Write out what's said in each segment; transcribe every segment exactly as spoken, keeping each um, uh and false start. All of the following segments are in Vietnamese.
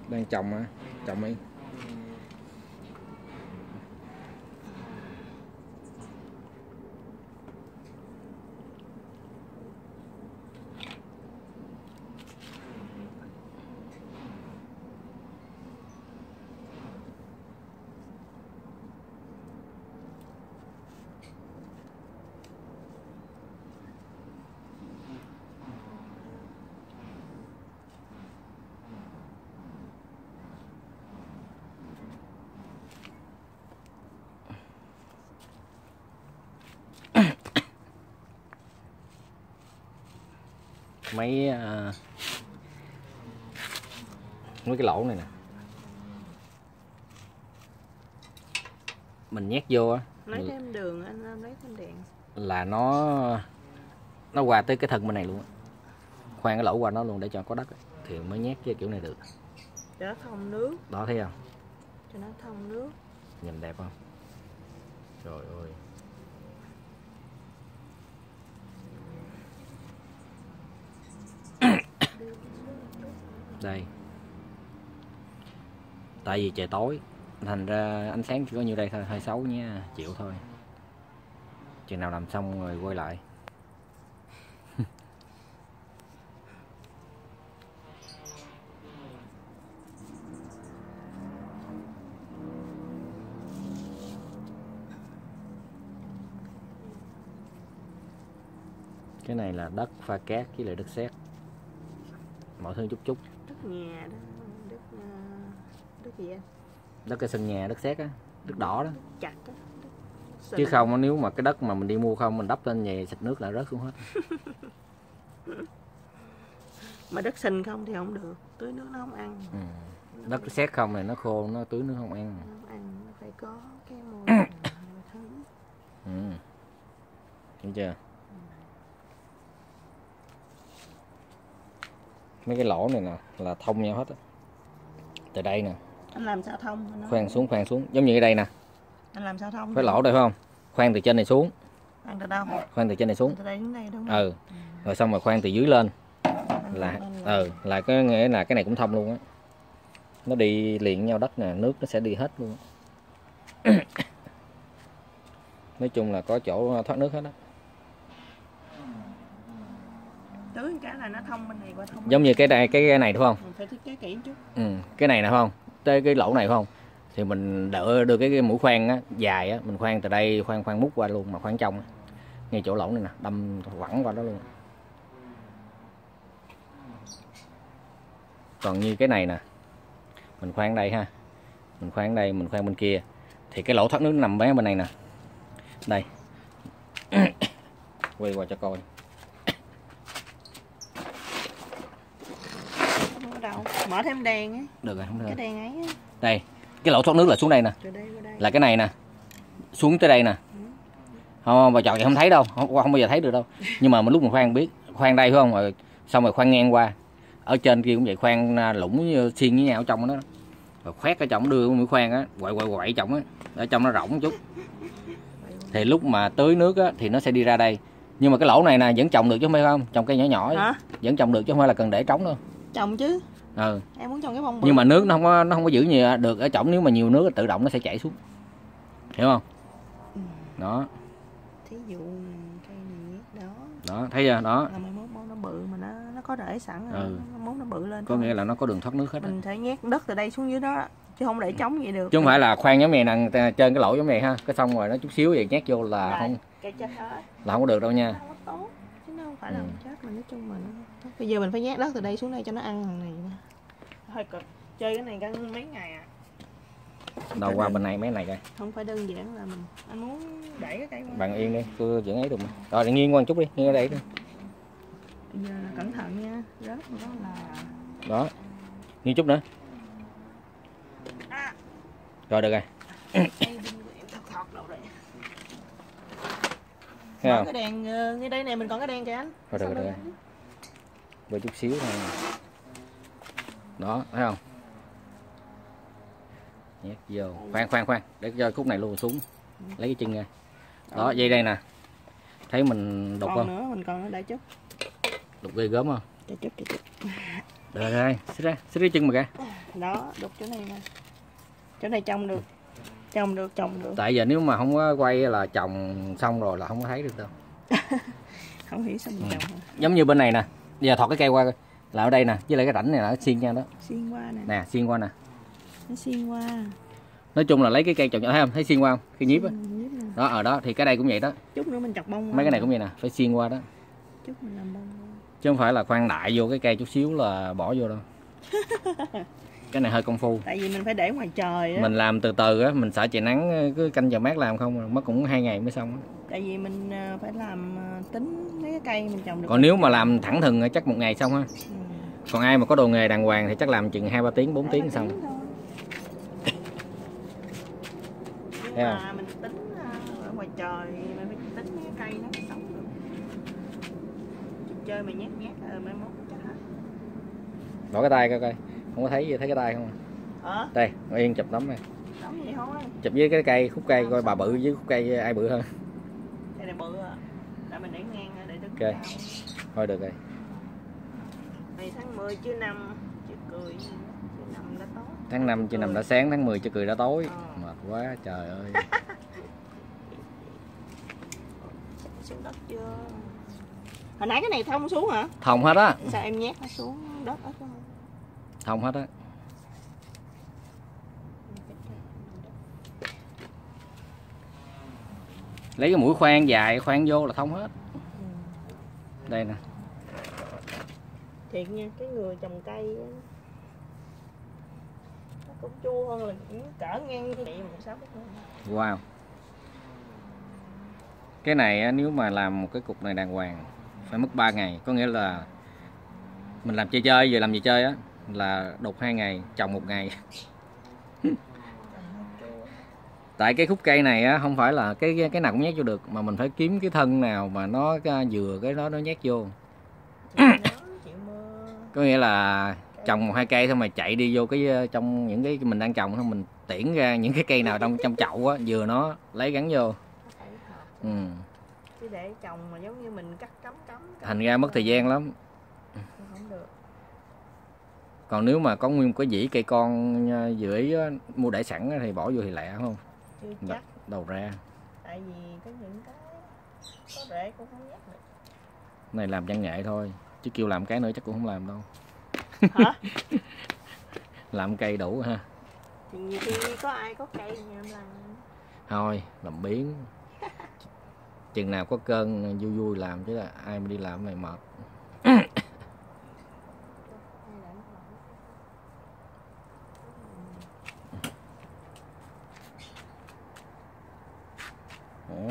Đang trồng á, trồng đi. Mấy uh, mấy cái lỗ này nè mình nhét vô á, lấy thêm đường anh lấy thêm đèn là nó nó qua tới cái thân bên này luôn á, khoan cái lỗ qua nó luôn để cho có đất thì mới nhét cái kiểu này được. Cho nó thông nước. Đó thấy không? Cho nó thông nước. Nhìn đẹp không? Trời ơi. Đây. Tại vì trời tối thành ra ánh sáng chỉ có nhiêu đây thôi, hơi xấu nha, chịu thôi. Chừng nào làm xong rồi quay lại. Cái này là đất pha cát với lại đất sét, mọi thứ chút chút. Đất nhà đó, đất đất gì anh? Đất cái sân nhà, đất sét á, đất đỏ đó. Đất chặt á. Chứ không nếu mà cái đất mà mình đi mua không mình đắp lên về xịt nước là rớt xuống hết. Mà đất sình không thì không được, tưới nước nó không ăn. Ừ. Đất sét không này nó khô, nó tưới nước không ăn. Không ăn, nó phải có cái môi thứ. Ừ. Hiểu chưa? Mấy cái lỗ này nè là thông nhau hết á. Từ đây nè. Anh làm sao thông? Anh khoan xuống, khoan xuống, giống như ở đây nè. Anh làm sao thông? Cái lỗ đây phải không? Khoan từ trên này xuống. Khoan từ đâu? Khoan từ trên này xuống. Từ đây đến đây đúng không? Ừ. Rồi xong rồi khoan từ dưới lên. Là ừ, là cái nghĩa là cái này cũng thông luôn á. Nó đi liền nhau đất nè, nước nó sẽ đi hết luôn. Nói chung là có chỗ thoát nước hết á. Tưới cái là nó thông bên này qua thông. Giống như cái đây cái này đúng không? Mình phải thiết kế kỹ chút. Ừ, cái này nè không? Tới cái lỗ này phải không? Thì mình đỡ đưa cái, cái mũi khoan á dài á, mình khoan từ đây khoan khoan mút qua luôn mà khoan trong á. Ngay chỗ lỗ này nè, đâm quẳng qua đó luôn. Còn như cái này nè, mình khoan đây ha, mình khoan đây, mình khoan bên kia, thì cái lỗ thoát nước nằm bên này nè, đây. Quay qua cho coi. Không đâu, mở thêm đèn á. Được rồi, không được. Cái đèn ấy á. Đây, cái lỗ thoát nước là xuống đây nè. Từ đây qua đây. Là cái này nè, xuống tới đây nè. Ừ. Không, bà chọn vậy không thấy đâu, không, không bao giờ thấy được đâu. Nhưng mà mình lúc mình khoan biết, khoan đây phải không, rồi xong rồi khoan ngang qua. Ở trên kia cũng vậy, khoan lũng xiên với nhau ở trong đó. Rồi khoét ở trong đưa mũi khoan á, quậy quậy quậy trong á, ở trong nó rỗng một chút. Thì lúc mà tưới nước á thì nó sẽ đi ra đây. Nhưng mà cái lỗ này nè vẫn trồng được chứ không phải không? Trồng cây nhỏ nhỏ ấy. Vẫn trồng được chứ không phải là cần để trống đâu. Trồng chứ. Ừ. Em muốn trồng cái bông bự. Nhưng mà nước nó không có nó không có giữ nhiều được ở trống, nếu mà nhiều nước tự động nó sẽ chảy xuống. Hiểu không? Ừ. Đó. Thí dụ cây này đó. Đó, thấy chưa? Đó. Là mai mốt nó bự mà nó nó có rễ sẵn rồi, ừ. nó mốt nó bự lên. Có thôi. nghĩa là nó có đường thoát nước hết. Mình phải nhét đất từ đây xuống dưới đó chứ không để trống vậy được. Chứ không phải là khoan giống này nè, trên cái lỗ giống này ha, cái xong rồi nó chút xíu vậy nhét vô là Đấy, không cái chết hết. Là không có được đâu nha. Nó không có tốt, chứ nó không phải là ừ. chết mà nói chung mình. Bây giờ mình phải nhét đất từ đây xuống đây cho nó ăn thằng này. Hơi cực. Chơi cái này căng mấy ngày à. Đâu qua bên này mấy này coi. Không phải đơn giản là mình anh muốn đẩy cái cây qua. Bạn yên đi, tôi vẫn ấy được mà. Rồi để nghiêng qua một chút đi, nghiêng ở đây đi. Bây giờ là cẩn thận nha, rớt đó là. Đó. Nghiêng chút nữa. À. Rồi được rồi. Thấy không? Cái đèn ngay đây nè, mình còn cái đèn kìa anh. Rồi được rồi. Với chút xíu thôi. Đó, thấy không? Nhét vô. Khoan khoan khoan, để cho khúc này luôn xuống. Lấy cái chân ra. Đó, dây đây nè. Thấy mình đục còn không? Nữa, mình còn nó đã chút. Đục ghê gớm không? Để chút, để chút. Được rồi, xích ra, xích cái chân mà kìa. đó, đục chỗ này nè. Chỗ này trồng được. Trồng được, trồng được. Tại giờ nếu mà không có quay là trồng xong rồi là không có thấy được đâu. Không hiểu sao mình Ừ. trồng hả? Giống như bên này nè. Giờ thọt cái cây qua là ở đây nè, với lại cái rãnh này là nó xiên nhau đó. Xiên qua nè. Nè, xiên qua nè. Nó xiên qua. Nói chung là lấy cái cây trồng thấy không? Thấy xiên qua không? Cái nhíp á. Ừ, nhíp nè. Đó ở đó thì cái đây cũng vậy đó. Chút nữa mình chọc bông qua. Mấy cái này cũng vậy nè, phải xiên qua đó. Chút mình làm bông qua. Chứ không phải là khoan đại vô cái cây chút xíu là bỏ vô đâu. Cái này hơi công phu. Tại vì mình phải để ngoài trời á. Mình làm từ từ á, mình sợ trời nắng cứ canh giờ mát làm không, mất cũng hai ngày mới xong á. Tại vì mình à, phải làm à, tính mấy cái cây mình trồng được. Còn nếu mà làm thẳng thừng chắc một ngày xong ha. Ừ. Còn ai mà có đồ nghề đàng hoàng thì chắc làm chừng hai ba tiếng, bốn tiếng xong. thôi. Nhưng Thấy mà mình tính à, ở ngoài trời mình phải tính mấy cái cây nó mới sống được. Chơi mà nhát nhát rồi mai mốt chắc hết. Bỏ cái tay coi coi, không có thấy gì, thấy cái tay không? Hả? Đây, Ngồi Yên chụp tấm này. Đóng vậy thôi. Chụp với cái cây, khúc cây coi bà bự với khúc cây ai bự hơn. Đây này bự à. Để mình để ngang để đứng Ok. cao. Thôi được rồi. Này tháng mười chứ năm chứ cười chứ năm đã tối. Tháng năm chứ năm đã sáng, tháng mười chứ cười đã tối. Ờ. Mệt quá trời ơi. Xuống đất chưa? Hồi nãy cái này thông xuống hả? Thông hết á. Sao em nhét nó xuống đất hết không? Thông hết á. Lấy cái mũi khoan dài khoan vô là thông hết. Ừ. Đây nè. Thiệt nha, cái người trồng cây á, nó cũng chua hơn là cỡ ngang cái này một sáu Wow. Cái này á, nếu mà làm một cái cục này đàng hoàng phải mất ba ngày, có nghĩa là mình làm chơi chơi, giờ làm gì chơi á là đục hai ngày, trồng một ngày. Tại cái khúc cây này á không phải là cái cái nào cũng nhét vô được, mà mình phải kiếm cái thân nào mà nó vừa cái đó nó nhét vô. Có nghĩa là trồng một hai cây thôi mà chạy đi vô cái trong những cái mình đang trồng thôi, mình tiễn ra những cái cây nào trong trong chậu á vừa nó lấy gắn vô. Ừ. Chứ để trồng mà giống như mình cắt cắm cắm, cắm Thành ra mất thời gian lắm. không được. Còn nếu mà có nguyên một cái dĩ cây con dưới mua để sẵn thì bỏ vô thì lẹ không? Chưa chắc. Đầu ra. Tại vì có những cái có rễ cũng không nhắc được. Này làm văn nghệ thôi, chứ kêu làm cái nữa chắc cũng không làm đâu. Hả? Làm cây đủ ha. Thì nhiều khi có ai có cây thì em làm. Thôi, làm biến. Chừng nào có cơn vui vui làm chứ là ai mà đi làm này mệt. Đó.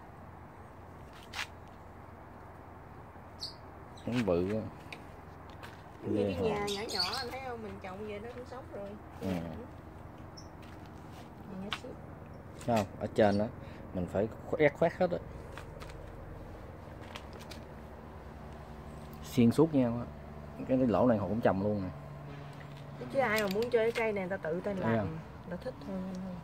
Nó bự quá. Giống như cái nhà nhỏ nhỏ anh thấy không, mình trồng về nó cũng sống rồi. Ừ. Thấy không? Ở trên đó mình phải khoét khoét hết á. Xuyên suốt nhau á. Cái lỗ này họ cũng trồng luôn nè. Chứ ai mà muốn chơi cái cây này người ta tự tay làm, không? người ta thích thôi.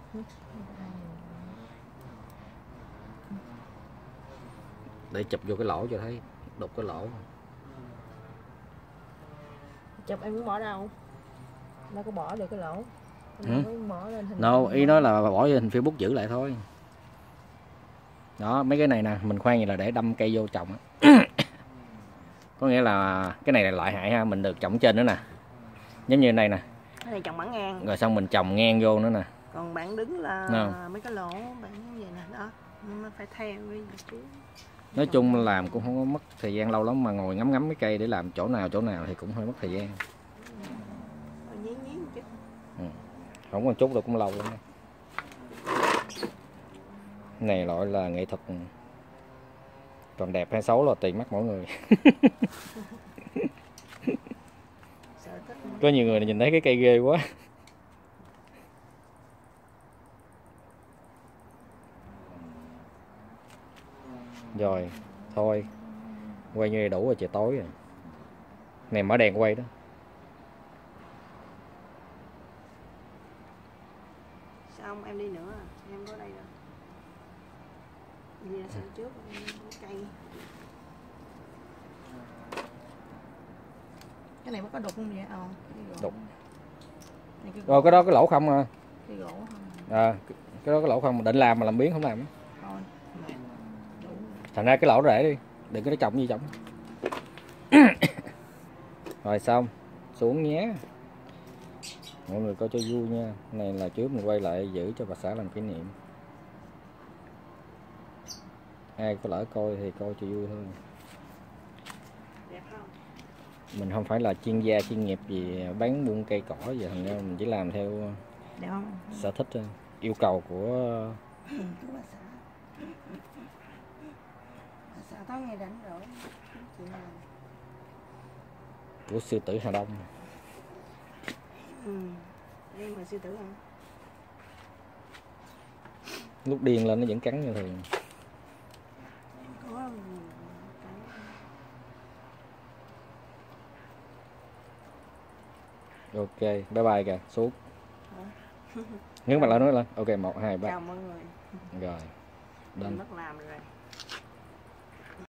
Để chụp vô cái lỗ cho thấy, đục cái lỗ. Chụp em muốn bỏ đâu? Nó có bỏ được cái lỗ. Ừ. Mở lên hình No, ý nói là bỏ vô hình Facebook giữ lại thôi. Đó, mấy cái này nè, mình khoan vậy là để đâm cây vô trồng á. Có nghĩa là cái này là loại hại ha, mình được trồng trên nữa nè. Giống như này nè. Cái này trồng bản ngang. Rồi xong mình trồng ngang vô nữa nè. Còn bạn đứng là No. mấy cái lỗ bạn như vậy nè, đó. Nó phải theo cái vị trí. Nói chung làm cũng không có mất thời gian lâu lắm, mà ngồi ngắm ngắm cái cây để làm chỗ nào chỗ nào thì cũng hơi mất thời gian. Rồi nhí nhí một chút. Ừ. Không còn chút đâu cũng lâu lắm. Này loại là nghệ thuật, còn đẹp hay xấu là tùy mắt mỗi người. Có nhiều người nhìn thấy cái cây ghê quá. Rồi, thôi. Quay như này đủ rồi, trời tối rồi. Này mở đèn quay đó. Sao không em đi nữa à? Em có đây rồi. Đi ra sau trước cây. Cái này có đục không vậy? Ờ. Đục. cái Rồi cái đó cái lỗ không à. cái gỗ không. À, cái đó cái lỗ không, định làm mà làm biến không làm. Thôi, mệt. Đủ. Thành ra cái lỗ để đi, đừng có nó trồng gì trồng. Rồi xong, xuống nhé. Mọi người coi cho vui nha. Cái này là trước mình quay lại giữ cho bà xã làm kỷ niệm. Ai có lỡ coi thì coi cho vui thôi. Đẹp không? Mình không phải là chuyên gia chuyên nghiệp gì bán buôn cây cỏ vậy, thành ra mình chỉ làm theo Đẹp không? sở thích thôi. Yêu cầu của Của bà xã. Bà xã tối ngày rảnh rỗi chị làm. của sư tử Hà Đông. Ừ. Đây mà sư tử hả? Lúc điên lên nó vẫn cắn như thường. Có cái Ok, bye bye kìa, xuống. Nhấn mặt lại nói lên. Ok, một hai ba. Chào mọi người. Rồi. Mình Done. mất làm rồi.